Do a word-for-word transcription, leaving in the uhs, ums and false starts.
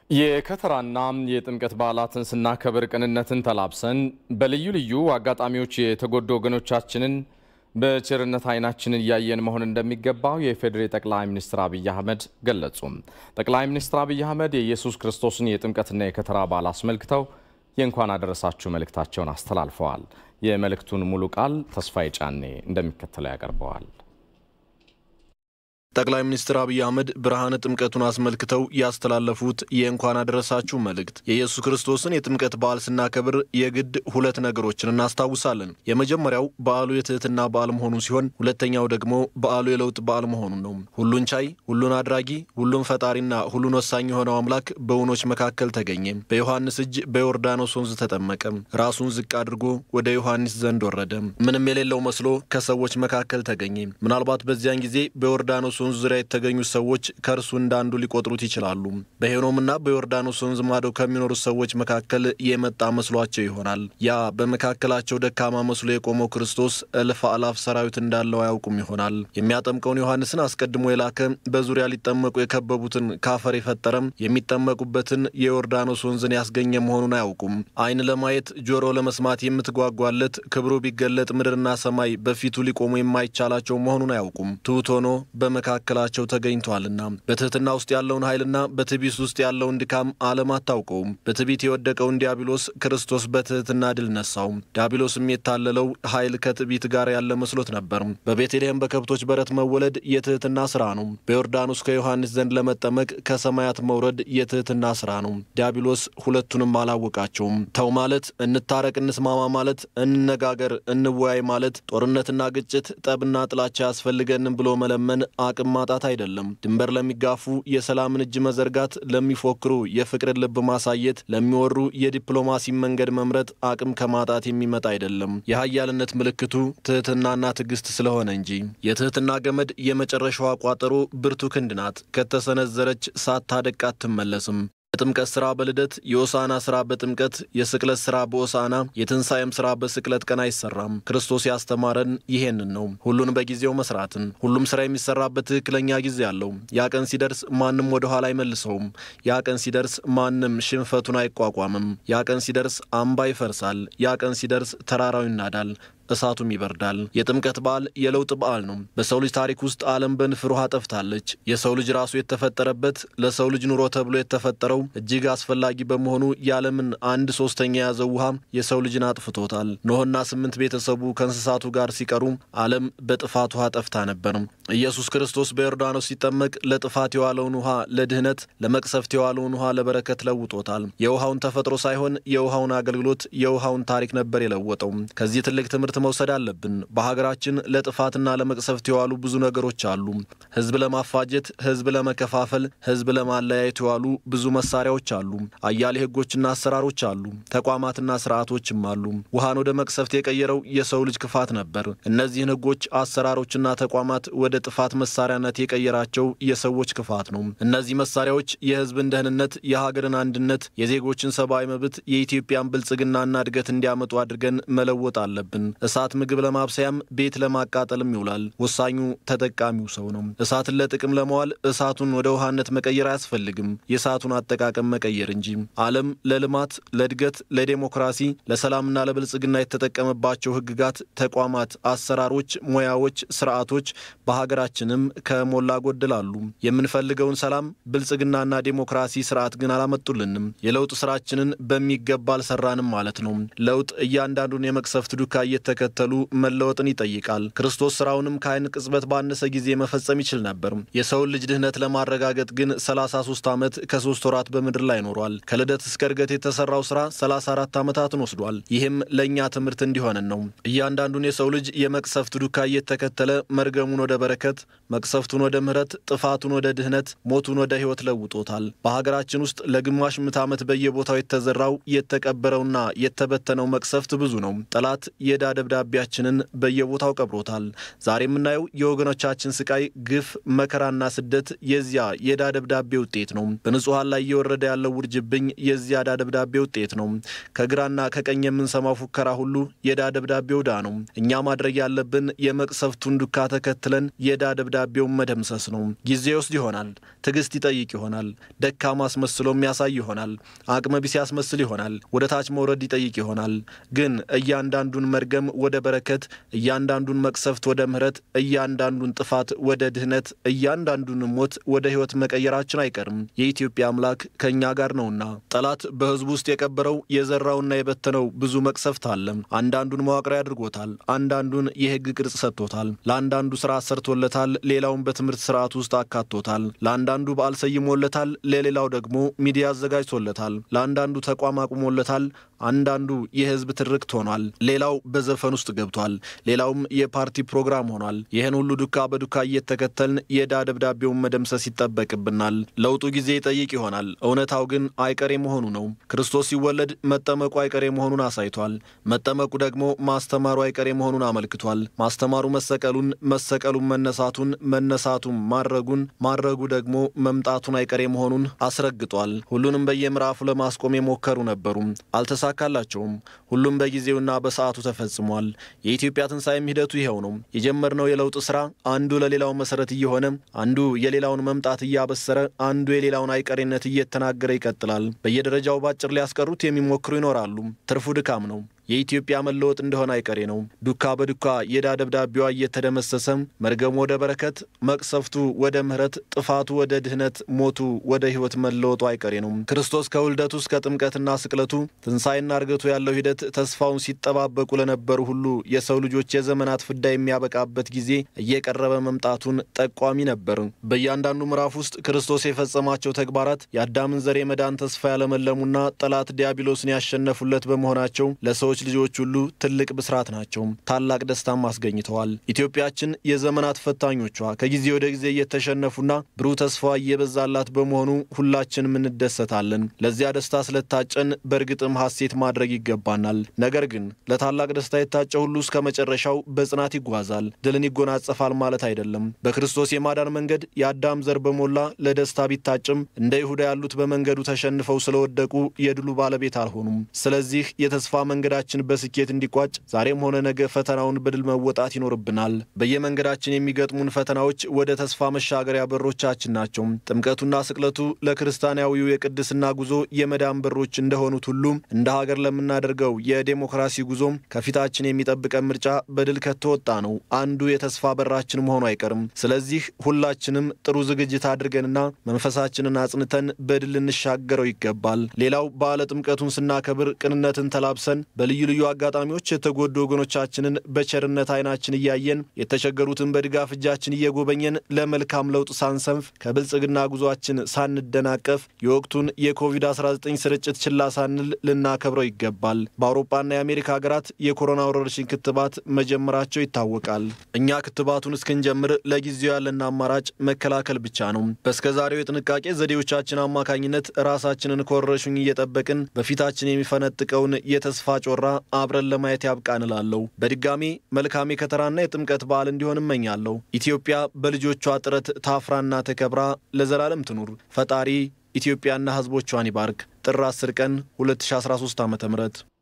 የከተራና የጥምቀት በዓላትን ስናከብር ቅንነትን ተላብሰን በልዩ ልዩ አጋጣሚዎች የተጎዱ ወገኖቻችንን በቸርነት አይናችንን ያየን መሆን እንደሚገባው የፌዴሬ ጠቅላይ ሚኒስትር አብይ አህመድ ገለጹ። ጠቅላይ ሚኒስትር አብይ አህመድ የኢየሱስ ክርስቶስን የጥምቀትና የከተራ በዓል አስመልክተው የእንኳን አደረሳችሁ መልእክታቸውን አስተላልፈዋል። የመልእክቱን ሙሉ ቃል ተስፋዬ ጫኔ እንደሚከተለው ያቀርበዋል። ጠቅላይ ሚኒስትር አብይ አህመድ ብርሃነ ጥምቀቱን አስመልክተው ያስተላለፉት የእንኳን አደረሳችሁ መልእክት የኢየሱስ ክርስቶስን የጥምቀት በዓል ስናከብር የግድ ሁለት ነገሮችን እናስታውሳለን። የመጀመሪያው በዓሉ የትህትና በዓል መሆኑ ሲሆን ሁለተኛው ደግሞ በዓሉ የለውጥ በዓል መሆኑ ነው። ሁሉን ቻይ፣ ሁሉን አድራጊ፣ ሁሉን ፈጣሪና ሁሉን ወሳኝ የሆነው አምላክ በውኖች መካከል ተገኘ። በዮሐንስ እጅ በዮርዳኖስ ወንዝ ተጠመቀ። ራሱን ዝቅ አድርጎ ወደ ዮሐንስ ዘንድ ወረደ። ምንም የሌለው መስሎ ከሰዎች መካከል ተገኘ። ምናልባት በዚያን ጊዜ በዮርዳኖስ ወንዝ ዙሪያ የተገኙ ሰዎች ከርሱ እንዳንዱ ሊቆጥሩት ይችላሉ። በሄኖምና በዮርዳኖስ ወንዝ ማዶ ከሚኖሩ ሰዎች መካከል የመጣ መስሏቸው ይሆናል። ያ በመካከላቸው ደካማ መስሎ የቆመው ክርስቶስ እልፍ አላፍ ሰራዊት እንዳለው አያውቁም ይሆናል። የሚያጠምቀውን ዮሐንስን አስቀድሞ የላከ በዙሪያ ሊጠመቁ የከበቡትን ካፈር የፈጠረም የሚጠመቁበትን የዮርዳኖስ ወንዝን ያስገኘ መሆኑን አያውቁም። አይን ለማየት ጆሮ ለመስማት የምትጓጓለት ክብሩ ቢገለጥ ምድርና ሰማይ በፊቱ ሊቆሙ የማይቻላቸው መሆኑን አያውቁም። ትሑት ሆኖ በመካከላቸው ተገኝቷልና በትህትና ውስጥ ያለውን ኃይልና በትዕቢት ውስጥ ያለውን ድካም ዓለም አታውቀውም። በትዕቢት የወደቀውን ዲያብሎስ ክርስቶስ በትህትና ድል ነሳው። ዲያብሎስም የታለለው ኃይል ከትዕቢት ጋር ያለ መስሎት ነበር። በቤተልሔም በከብቶች በረት መወለድ የትህትና ስራ ነው። በዮርዳኖስ ከዮሐንስ ዘንድ ለመጠመቅ ከሰማያት መውረድ የትህትና ስራ ነው። ዲያብሎስ ሁለቱንም አላወቃቸውም። ተው ማለት፣ እንታረቅ፣ እንስማማ ማለት፣ እንነጋገር፣ እንወያይ ማለት፣ ጦርነትና ግጭት፣ ጠብና ጥላቻ ያስፈልገንም ብሎ መለመን አቅም ማጣት አይደለም። ድንበር ለሚጋፉ የሰላምን እጅ መዘርጋት፣ ለሚፎክሩ የፍቅርን ልብ ማሳየት፣ ለሚወሩ የዲፕሎማሲ መንገድ መምረጥ አቅም ከማጣት የሚመጣ አይደለም። የኃያልነት ምልክቱ ትህትናና ትዕግስት ስለሆነ እንጂ። የትህትና ገመድ የመጨረሻዋ ቋጠሮ ብርቱ ክንድ ናት። ከተሰነዘረች ሳታደቅ አትመለስም። የጥምቀት ስራ በልደት፣ የሆሳዕና ስራ በጥምቀት፣ የስቅለት ስራ በሆሳዕና፣ የትንሣኤም ስራ በስቅለት ቀን አይሰራም። ክርስቶስ ያስተማረን ይሄንን ነው። ሁሉን በጊዜው መስራትን። ሁሉም ስራ የሚሰራበት ትክክለኛ ጊዜ አለው። ያ ቀን ሲደርስ ማንም ወደ ኋላ አይመልሰውም። ያ ቀን ሲደርስ ማንም ሽንፈቱን አይቋቋምም። ያ ቀን ሲደርስ አምባ ይፈርሳል። ያ ቀን ሲደርስ ተራራው ይናዳል፣ እሳቱም ይበርዳል። የጥምቀት በዓል የለውጥ በዓል ነው። በሰው ልጅ ታሪክ ውስጥ ዓለም በንፍር ውሃ ጠፍታለች። የሰው ልጅ ራሱ የተፈጠረበት ለሰው ልጅ ኑሮ ተብሎ የተፈጠረው እጅግ አስፈላጊ በመሆኑ የዓለምን አንድ ሶስተኛ የያዘው ውሃ የሰው ልጅን አጥፍቶታል። ኖህና ስምንት ቤተሰቡ ከእንስሳቱ ጋር ሲቀሩ ዓለም በጥፋት ውሃ ጠፍታ ነበር። ኢየሱስ ክርስቶስ በዮርዳኖስ ሲጠመቅ ለጥፋት የዋለውን ውሃ ለድህነት፣ ለመቅሰፍት የዋለውን ውሃ ለበረከት ለውጦታል። የውሃውን ተፈጥሮ ሳይሆን የውሃውን አገልግሎት፣ የውሃውን ታሪክ ነበር የለወጠው። ከዚህ ትልቅ ትምህርት መውሰድ አለብን። በሀገራችን ለጥፋትና ለመቅሰፍት የዋሉ ብዙ ነገሮች አሉ። ህዝብ ለማፋጀት፣ ህዝብ ለመከፋፈል፣ ህዝብ ለማለያየት የዋሉ ብዙ መሳሪያዎች አሉ። አያሌ ህጎችና አሰራሮች አሉ። ተቋማትና ስርዓቶችም አሉ። ውሃን ወደ መቅሰፍት የቀየረው የሰው ልጅ ክፋት ነበር። እነዚህን ህጎች፣ አሰራሮችና ተቋማት ወደ ጥፋት መሳሪያነት የቀየራቸው የሰዎች ክፋት ነው። እነዚህ መሳሪያዎች የህዝብን ደህንነት፣ የሀገርን አንድነት፣ የዜጎችን ሰብአዊ መብት፣ የኢትዮጵያን ብልጽግናና እድገት እንዲያመጡ አድርገን መለወጥ አለብን። እሳት ምግብ ለማብሰያም ቤት ለማቃጠልም ይውላል። ወሳኙ ተጠቃሚው ሰው ነው። እሳትን ለጥቅም ለመዋል እሳቱን ወደ ውሃነት መቀየር አያስፈልግም። የእሳቱን አጠቃቀም መቀየር እንጂ። ዓለም ለልማት፣ ለእድገት፣ ለዲሞክራሲ፣ ለሰላምና ለብልጽግና የተጠቀመባቸው ህግጋት፣ ተቋማት፣ አሰራሮች፣ ሙያዎች፣ ስርዓቶች በሀገራችንም ከሞላ ጎደል አሉ። የምንፈልገውን ሰላም፣ ብልጽግናና ዲሞክራሲ ስርዓት ግን አላመጡልንም። የለውጥ ስራችንን በሚገባ አልሰራንም ማለት ነው። ለውጥ እያንዳንዱን የመቅሰፍት ዱካ ተከተሉ መለወጥን ይጠይቃል። ክርስቶስ ስራውንም ከአይን ቅጽበት ባነሰ ጊዜ መፈጸም ይችል ነበር። የሰውን ልጅ ድህነት ለማረጋገጥ ግን ሰላሳ ሶስት ዓመት ከሶስት ወራት በምድር ላይ ኖሯል። ከልደት እስከ እርገት የተሰራው ስራ ሰላሳ አራት ዓመታትን ወስዷል። ይህም ለኛ ትምህርት እንዲሆነን ነው። እያንዳንዱን የሰው ልጅ የመቅሰፍት ዱካ እየተከተለ መርገሙን ወደ በረከት፣ መቅሰፍቱን ወደ ምህረት፣ ጥፋቱን ወደ ድህነት፣ ሞቱን ወደ ህይወት ለውጦታል። በሀገራችን ውስጥ ለግማሽ ምዕተ ዓመት በየቦታው የተዘራው የተቀበረውና የተበተነው መቅሰፍት ብዙ ነው። ጠላት የዳደ ደብዳቤያችንን በየቦታው ቀብሮታል። ዛሬ የምናየው የወገኖቻችን ስቃይ፣ ግፍ፣ መከራና ስደት የዚያ የዕዳ ደብዳቤ ውጤት ነው። በንጹሃን ላይ እየወረደ ያለው ውርጅብኝ የዚያ ዕዳ ደብዳቤ ውጤት ነው። ከግራና ከቀኝ የምንሰማው ፉከራ ሁሉ የዕዳ ደብዳቤው ዕዳ ነው። እኛ ማድረግ ያለብን የመቅሰፍቱን ዱካ ተከትለን የዕዳ ደብዳቤውን መደምሰስ ነው። ጊዜ ይወስድ ይሆናል፣ ትዕግስት ይጠይቅ ይሆናል፣ ደካማ አስመስሎ የሚያሳይ ይሆናል፣ አቅመ ቢስ ያስመስል ይሆናል፣ ወደ ታች መውረድ ይጠይቅ ይሆናል። ግን እያንዳንዱን መርገም ወደ በረከት፣ እያንዳንዱን መቅሰፍት ወደ ምህረት፣ እያንዳንዱን ጥፋት ወደ ድህነት፣ እያንዳንዱን ሞት ወደ ህይወት መቀየራችን አይቀርም። የኢትዮጵያ አምላክ ከኛ ጋር ነውና። ጠላት በህዝቡ ውስጥ የቀበረው የዘራውና የበተነው ብዙ መቅሰፍት አለ። አንዳንዱን መዋቅራዊ አድርጎታል፣ አንዳንዱን የህግ ቅርጽ ሰጥቶታል፣ ለአንዳንዱ ስራ ሰርቶለታል፣ ሌላውን በትምህርት ስርዓት ውስጥ አካቶታል፣ ለአንዳንዱ በዓል ሰይሞለታል፣ ለሌላው ደግሞ ሚዲያ አዘጋጅቶለታል፣ ለአንዳንዱ ተቋም አቁሞለታል፣ አንዳንዱ የህዝብ ትርክት ሆኗል፣ ሌላው በዘፈን ውስጥ ገብቷል፣ ሌላውም የፓርቲ ፕሮግራም ሆኗል። ይህን ሁሉ ዱካ በዱካ እየተከተልን የዕዳ ደብዳቤውን መደምሰስ ይጠበቅብናል። ለውጡ ጊዜ ይጠይቅ ይሆናል፣ እውነታው ግን አይቀሬ መሆኑ ነው። ክርስቶስ ሲወለድ መጠመቁ አይቀሬ መሆኑን አሳይቷል። መጠመቁ ደግሞ ማስተማሩ አይቀሬ መሆኑን አመልክቷል። ማስተማሩ መሰቀሉን፣ መሰቀሉን መነሳቱን፣ መነሳቱን ማረጉን፣ ማረጉ ደግሞ መምጣቱን አይቀሬ መሆኑን አስረግጧል። ሁሉንም በየምዕራፉ ለማስቆም የሞከሩ ነበሩ፣ አልተሳካላቸውም። ሁሉም በጊዜውና በሰዓቱ ተፈጽሟል። የኢትዮጵያ ትንሣኤም ሂደቱ ይኸው ነው። የጀመርነው የለውጥ ሥራ አንዱ ለሌላው መሰረት እየሆነ፣ አንዱ የሌላውን መምጣት እያበሰረ፣ አንዱ የሌላውን አይቀሬነት እየተናገረ ይቀጥላል። በየደረጃው ባጭር ሊያስቀሩት የሚሞክሩ ይኖራሉ። ትርፉ ድካም ነው። የኢትዮጵያ መለወጥ እንደሆነ አይቀሬ ነው። ዱካ በዱካ የዕዳ ደብዳቤዋ እየተደመሰሰ፣ መርገሙ ወደ በረከት፣ መቅሰፍቱ ወደ ምህረት፣ ጥፋቱ ወደ ድህነት፣ ሞቱ ወደ ህይወት መለወጡ አይቀሬ ነው። ክርስቶስ ከውልደቱ እስከ ጥምቀትና ስቅለቱ፣ ትንሣኤና እርገቱ ያለው ሂደት ተስፋውን ሲጠባበቁ ለነበሩ ሁሉ የሰው ልጆች የዘመናት ፍዳ የሚያበቃበት ጊዜ እየቀረበ መምጣቱን ጠቋሚ ነበር። በእያንዳንዱ ምዕራፍ ውስጥ ክርስቶስ የፈጸማቸው ተግባራት የአዳምን ዘር የመዳን ተስፋ ያለመለሙና ጠላት ዲያብሎስን ያሸነፉለት በመሆናቸው ለሰዎች ልጆች ሁሉ ትልቅ ብስራት ናቸው። ታላቅ ደስታም አስገኝተዋል። ኢትዮጵያችን የዘመናት ፈታኞቿ ከጊዜ ወደ ጊዜ እየተሸነፉና ብሩህ ተስፋ እየበዛላት በመሆኑ ሁላችንም እንደሰታለን። ለዚያ ደስታ ስለታጨን በእርግጥም ሐሴት ማድረግ ይገባናል። ነገር ግን ለታላቅ ደስታ የታጨ ሁሉ እስከ መጨረሻው በጽናት ይጓዛል፣ ድልን ይጎናጸፋል ማለት አይደለም። በክርስቶስ የማዳን መንገድ የአዳም ዘር በሞላ ለደስታ ቢታጭም እንደ ይሁዳ ያሉት በመንገዱ ተሸንፈው ስለወደቁ የድሉ ባለቤት አልሆኑም። ስለዚህ የተስፋ መንገዳችን በስኬት እንዲቋጭ ዛሬም ሆነ ነገ ፈተናውን በድል መወጣት ይኖርብናል። በየመንገዳችን የሚገጥሙን ፈተናዎች ወደ ተስፋ መሻገሪያ በሮቻችን ናቸው። ጥምቀቱና ስቅለቱ ለክርስቲያናዊው የቅድስና ጉዞ የመዳን በሮች እንደሆኑት ሁሉ እንደ ሀገር ለምናደርገው የዴሞክራሲ ጉዞ ከፊታችን የሚጠብቀን ምርጫ በድል ከተወጣ ነው አንዱ የተስፋ በራችን መሆኑ አይቀርም። ስለዚህ ሁላችንም ጥሩ ዝግጅት አድርገንና መንፈሳችንን አጽንተን በድል እንሻገረው ይገባል። ሌላው በዓለ ጥምቀቱን ስናከብር ቅንነትን ተላብሰን በልዩ ልዩ አጋጣሚዎች የተጎዱ ወገኖቻችንን በቸርነት አይናችን እያየን፣ የተቸገሩትን በድጋፍ እጃችን እየጎበኘን፣ ለመልካም ለውጥ ሳንሰንፍ፣ ከብልጽግና ጉዟችን ሳንደናቀፍ፣ የወቅቱን የኮቪድ አስራ ዘጠኝ ስርጭት ችላ ሳንል ልናከብረው ይገባል። በአውሮፓና የአሜሪካ ሀገራት የኮሮና ወረርሽኝ ክትባት መጀመራቸው ይታወቃል። እኛ ክትባቱን እስክንጀምር ለጊዜው ያለን አማራጭ መከላከል ብቻ ነው። በስከዛሬው የጥንቃቄ ዘዴዎቻችን አማካኝነት ራሳችንን ከወረርሽኙ እየጠበቅን በፊታችን የሚፈነጥቀውን የተስፋ ጮራ አብረን ለማየት ያብቃን እላለሁ። በድጋሚ መልካም የከተራና የጥምቀት በዓል እንዲሆን እመኛለሁ። ኢትዮጵያ በልጆቿ ጥረት ታፍራና ተከብራ ለዘላለም ትኑር። ፈጣሪ ኢትዮጵያና ሕዝቦቿን ይባርክ። ጥር አስር ቀን ሁለት ሺህ አስራ ሶስት ዓመተ ምህረት